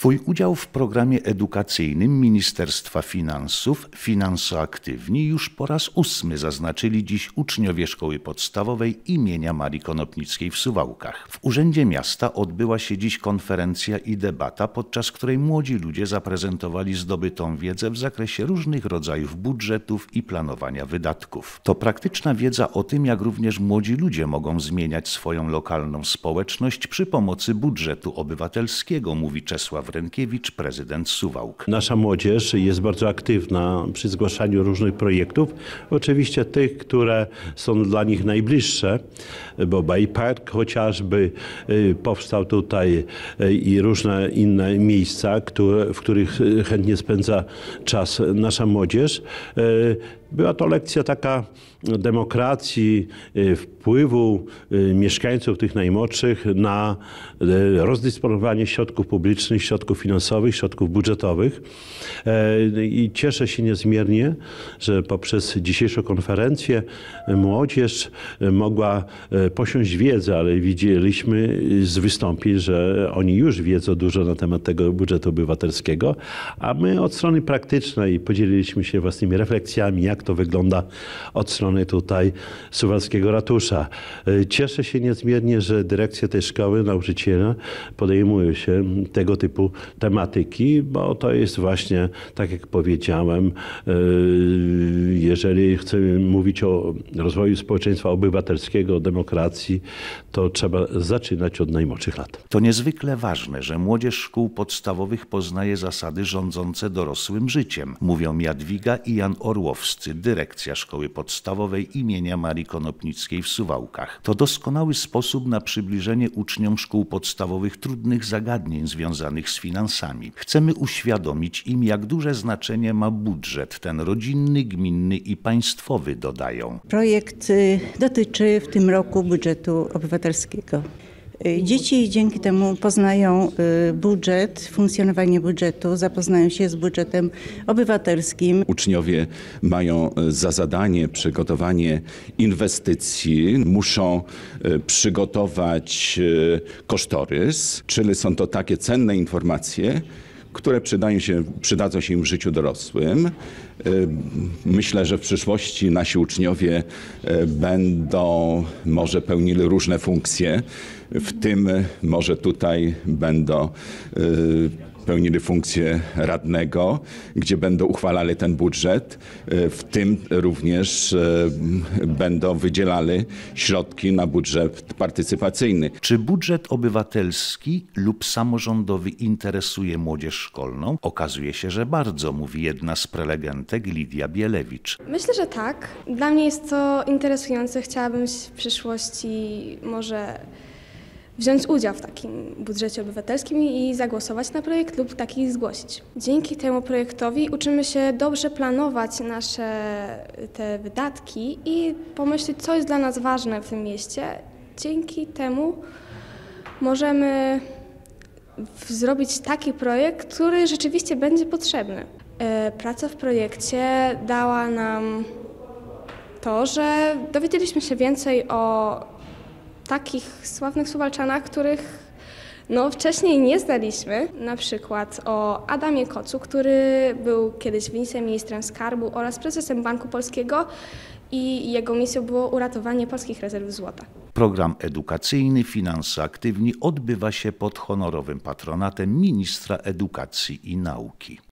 Swój udział w programie edukacyjnym Ministerstwa Finansów Finansoaktywni już po raz 8 zaznaczyli dziś uczniowie Szkoły Podstawowej imienia Marii Konopnickiej w Suwałkach. W Urzędzie Miasta odbyła się dziś konferencja i debata, podczas której młodzi ludzie zaprezentowali zdobytą wiedzę w zakresie różnych rodzajów budżetów i planowania wydatków. To praktyczna wiedza o tym, jak również młodzi ludzie mogą zmieniać swoją lokalną społeczność przy pomocy budżetu obywatelskiego, mówi Czesław Rękiewicz, prezydent Suwałk. Nasza młodzież jest bardzo aktywna przy zgłaszaniu różnych projektów. Oczywiście tych, które są dla nich najbliższe, bo Bay Park chociażby powstał tutaj i różne inne miejsca, w których chętnie spędza czas nasza młodzież. Była to lekcja taka demokracji, wpływu mieszkańców tych najmłodszych na rozdysponowanie środków publicznych, środków finansowych, środków budżetowych. I cieszę się niezmiernie, że poprzez dzisiejszą konferencję młodzież mogła posiąść wiedzę, ale widzieliśmy z wystąpień, że oni już wiedzą dużo na temat tego budżetu obywatelskiego, a my od strony praktycznej podzieliliśmy się własnymi refleksjami, jak to wygląda od strony tutaj suwalskiego ratusza. Cieszę się niezmiernie, że dyrekcja tej szkoły, nauczyciele podejmują się tego typu tematyki, bo to jest właśnie, tak jak powiedziałem, jeżeli chcemy mówić o rozwoju społeczeństwa obywatelskiego, o demokracji, to trzeba zaczynać od najmłodszych lat. To niezwykle ważne, że młodzież szkół podstawowych poznaje zasady rządzące dorosłym życiem, mówią Jadwiga i Jan Orłowscy, dyrekcja Szkoły Podstawowej imienia Marii Konopnickiej w Suwałkach. To doskonały sposób na przybliżenie uczniom szkół podstawowych trudnych zagadnień związanych z finansami. Chcemy uświadomić im, jak duże znaczenie ma budżet, ten rodzinny, gminny i państwowy, dodają. Projekt dotyczy w tym roku budżetu obywatelskiego. Dzieci dzięki temu poznają budżet, funkcjonowanie budżetu, zapoznają się z budżetem obywatelskim. Uczniowie mają za zadanie przygotowanie inwestycji, muszą przygotować kosztorys, czyli są to takie cenne informacje, które przydadzą się im w życiu dorosłym. Myślę, że w przyszłości nasi uczniowie będą może pełnili różne funkcje, w tym może tutaj będą pełnili funkcję radnego, gdzie będą uchwalali ten budżet, w tym również będą wydzielali środki na budżet partycypacyjny. Czy budżet obywatelski lub samorządowy interesuje młodzież szkolną? Okazuje się, że bardzo, mówi jedna z prelegentek, Lidia Bielewicz. Myślę, że tak. Dla mnie jest to interesujące. Chciałabym w przyszłości może wziąć udział w takim budżecie obywatelskim i zagłosować na projekt lub taki zgłosić. Dzięki temu projektowi uczymy się dobrze planować nasze te wydatki i pomyśleć, co jest dla nas ważne w tym mieście. Dzięki temu możemy zrobić taki projekt, który rzeczywiście będzie potrzebny. Praca w projekcie dała nam to, że dowiedzieliśmy się więcej o takich sławnych Suwalczanach, których wcześniej nie znaliśmy. Na przykład o Adamie Kocu, który był kiedyś wiceministrem skarbu oraz prezesem Banku Polskiego i jego misją było uratowanie polskich rezerw złota. Program edukacyjny Finansoaktywni odbywa się pod honorowym patronatem ministra edukacji i nauki.